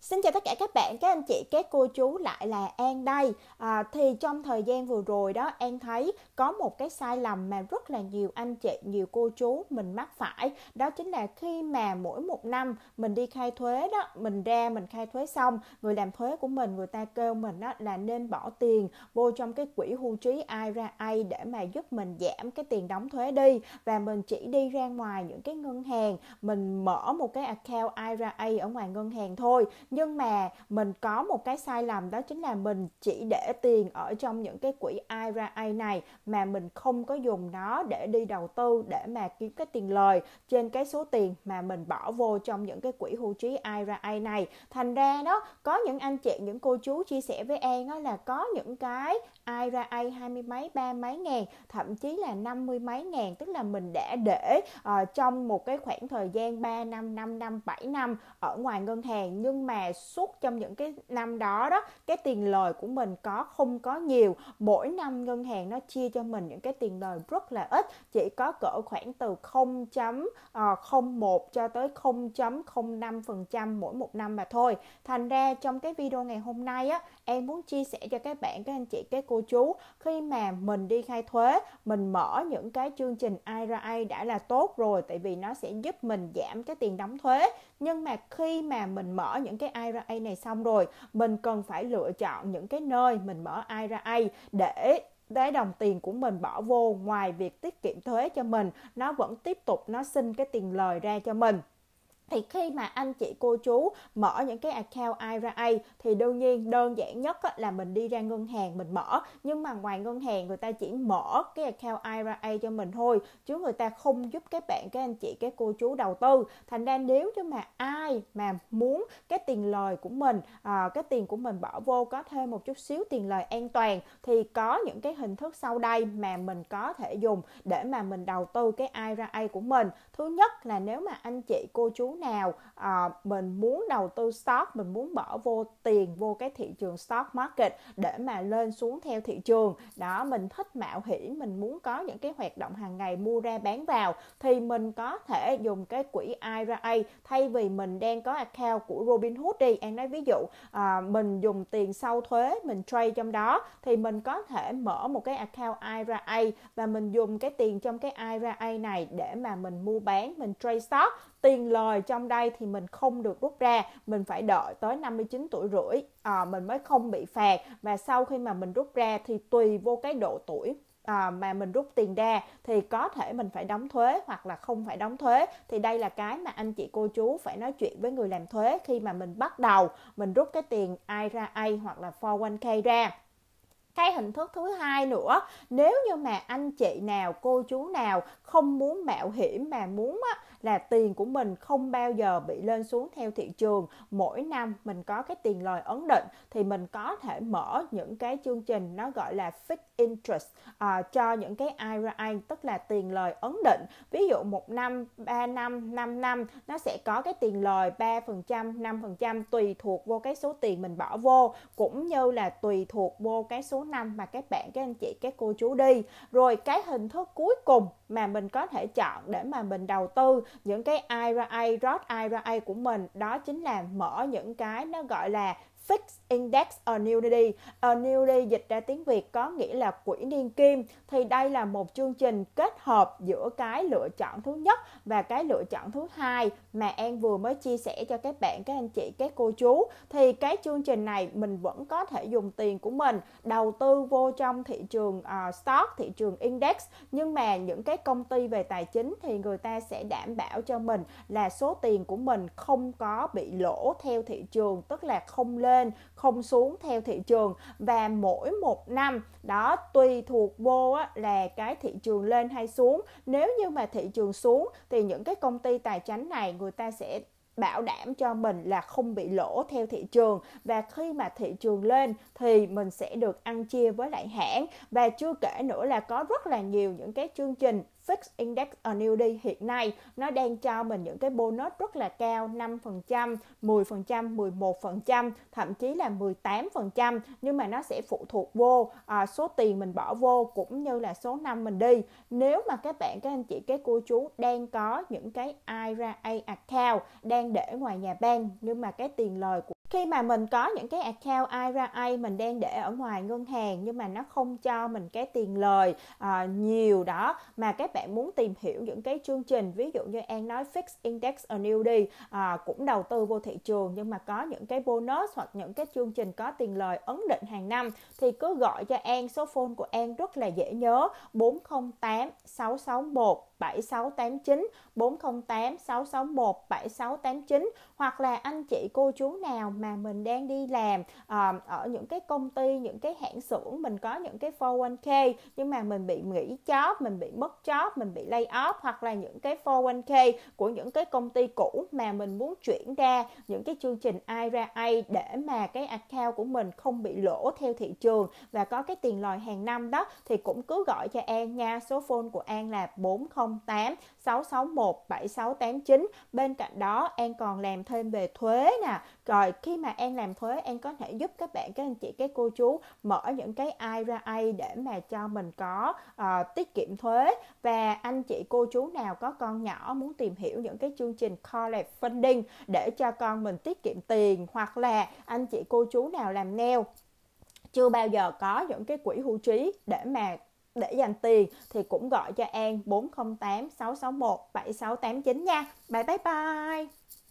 Xin chào tất cả các bạn, các anh chị, các cô chú, lại là An đây. Thì trong thời gian vừa rồi đó, An thấy có một cái sai lầm mà rất là nhiều anh chị, nhiều cô chú mình mắc phải. Đó chính là khi mà mỗi một năm mình đi khai thuế đó, mình khai thuế xong, người làm thuế của mình, người ta kêu mình đó là nên bỏ tiền vô trong cái quỹ hưu trí IRA để mà giúp mình giảm cái tiền đóng thuế đi. Và mình chỉ đi ra ngoài những cái ngân hàng, mình mở một cái account IRA ở ngoài ngân hàng thôi. Nhưng mà mình có một cái sai lầm, đó chính là mình chỉ để tiền ở trong những cái quỹ IRA này mà mình không có dùng nó để đi đầu tư, để mà kiếm cái tiền lời trên cái số tiền mà mình bỏ vô trong những cái quỹ hưu trí IRA này. Thành ra đó, có những anh chị, những cô chú chia sẻ với An đó là có những cái IRA 20 mấy, 30 mấy ngàn, thậm chí là 50 mấy ngàn, tức là mình đã để trong một cái khoảng thời gian 3 năm, 5 năm, 7 năm ở ngoài ngân hàng, nhưng mà suốt trong những cái năm đó đó, cái tiền lời của mình không có nhiều. Mỗi năm ngân hàng nó chia cho mình những cái tiền lời rất là ít, chỉ có cỡ khoảng từ 0.01 cho tới 0.05% mỗi một năm mà thôi. Thành ra trong cái video ngày hôm nay á, em muốn chia sẻ cho các bạn, các anh chị, các cô chú, khi mà mình đi khai thuế, mình mở những cái chương trình IRA đã là tốt rồi, tại vì nó sẽ giúp mình giảm cái tiền đóng thuế. Nhưng mà khi mà mình mở những cái IRA này xong rồi, mình cần phải lựa chọn những cái nơi mình mở IRA để cái đồng tiền của mình bỏ vô, ngoài việc tiết kiệm thuế cho mình, nó vẫn tiếp tục nó sinh cái tiền lời ra cho mình. Thì khi mà anh chị cô chú mở những cái account IRA thì đương nhiên đơn giản nhất là mình đi ra ngân hàng mình mở. Nhưng mà ngoài ngân hàng người ta chỉ mở cái account IRA cho mình thôi, chứ người ta không giúp các bạn, các anh chị, các cô chú đầu tư. Thành ra nếu như mà ai mà muốn cái tiền lời của mình, cái tiền của mình bỏ vô có thêm một chút xíu tiền lời an toàn, thì có những cái hình thức sau đây mà mình có thể dùng để mà mình đầu tư cái IRA của mình. Thứ nhất là nếu mà anh chị cô chú nào mình muốn đầu tư stock, mình muốn bỏ vô tiền vô cái thị trường stock market để mà lên xuống theo thị trường đó, mình thích mạo hiểm, mình muốn có những cái hoạt động hàng ngày mua ra bán vào, thì mình có thể dùng cái quỹ IRA. Thay vì mình đang có account của Robinhood đi, An nói ví dụ mình dùng tiền sau thuế mình trade trong đó, thì mình có thể mở một cái account IRA và mình dùng cái tiền trong cái IRA này để mà mình mua bán, mình trade stock. Tiền lời trong đây thì mình không được rút ra, mình phải đợi tới 59 tuổi rưỡi mình mới không bị phạt. Và sau khi mà mình rút ra thì tùy vô cái độ tuổi mà mình rút tiền ra thì có thể mình phải đóng thuế hoặc là không phải đóng thuế. Thì đây là cái mà anh chị cô chú phải nói chuyện với người làm thuế khi mà mình bắt đầu mình rút cái tiền IRA hoặc là 401k ra. Cái hình thức thứ hai nữa, nếu như mà anh chị nào, cô chú nào không muốn mạo hiểm mà muốn là tiền của mình không bao giờ bị lên xuống theo thị trường, mỗi năm mình có cái tiền lời ấn định, thì mình có thể mở những cái chương trình nó gọi là fixed interest cho những cái IRA, tức là tiền lời ấn định. Ví dụ 1 năm, 3 năm, 5 năm nó sẽ có cái tiền lời 3%, 5% tùy thuộc vô cái số tiền mình bỏ vô, cũng như là tùy thuộc vô cái số năm mà các bạn, các anh chị, các cô chú đi. Rồi cái hình thức cuối cùng mà mình có thể chọn để mà mình đầu tư những cái IRA, Roth IRA của mình, đó chính là mở những cái nó gọi là Fixed Index Annuity. Annuity dịch ra tiếng Việt có nghĩa là quỹ niên kim. Thì đây là một chương trình kết hợp giữa cái lựa chọn thứ nhất và cái lựa chọn thứ hai mà An vừa mới chia sẻ cho các bạn, các anh chị, các cô chú. Thì cái chương trình này mình vẫn có thể dùng tiền của mình đầu tư vô trong thị trường stock, thị trường index. Nhưng mà những cái công ty về tài chính thì người ta sẽ đảm bảo cho mình là số tiền của mình không có bị lỗ theo thị trường, tức là không lên không xuống theo thị trường. Và mỗi một năm đó tùy thuộc vô là cái thị trường lên hay xuống. Nếu như mà thị trường xuống thì những cái công ty tài chính này người ta sẽ bảo đảm cho mình là không bị lỗ theo thị trường. Và khi mà thị trường lên thì mình sẽ được ăn chia với lại hãng. Và chưa kể nữa là có rất là nhiều những cái chương trình Fixed Index Annuity hiện nay nó đang cho mình những cái bonus rất là cao, 5%, 10%, 11%, thậm chí là 18%. Nhưng mà nó sẽ phụ thuộc vô số tiền mình bỏ vô cũng như là số năm mình đi. Nếu mà các bạn, các anh chị, các cô chú đang có những cái IRA account đang để ngoài nhà bang, nhưng mà cái tiền lời của Khi mà mình có những cái account IRA mình đang để ở ngoài ngân hàng nhưng mà nó không cho mình cái tiền lời nhiều đó, mà các bạn muốn tìm hiểu những cái chương trình ví dụ như An nói Fixed Index Annuity, cũng đầu tư vô thị trường nhưng mà có những cái bonus hoặc những cái chương trình có tiền lời ấn định hàng năm, thì cứ gọi cho An. Số phone của An rất là dễ nhớ: 408 661 7689, 408 661 7689. Hoặc là anh chị cô chú nào mà mình đang đi làm ở những cái công ty, những cái hãng xưởng, mình có những cái 401k nhưng mà mình bị nghỉ job, mình bị mất job, mình bị lay off, hoặc là những cái 401k của những cái công ty cũ mà mình muốn chuyển ra những cái chương trình IRA để mà cái account của mình không bị lỗ theo thị trường và có cái tiền lời hàng năm đó, thì cũng cứ gọi cho An nha. Số phone của An là 408 661 7689. Bên cạnh đó An còn làm thêm về thuế nè. Rồi khi mà An làm thuế, An có thể giúp các bạn, các anh chị, các cô chú mở những cái IRA để mà cho mình có tiết kiệm thuế. Và anh chị cô chú nào có con nhỏ muốn tìm hiểu những cái chương trình college funding để cho con mình tiết kiệm tiền, hoặc là anh chị cô chú nào làm nail chưa bao giờ có những cái quỹ hưu trí để dành tiền, thì cũng gọi cho An 408 661 7689 nha. Bye bye bye.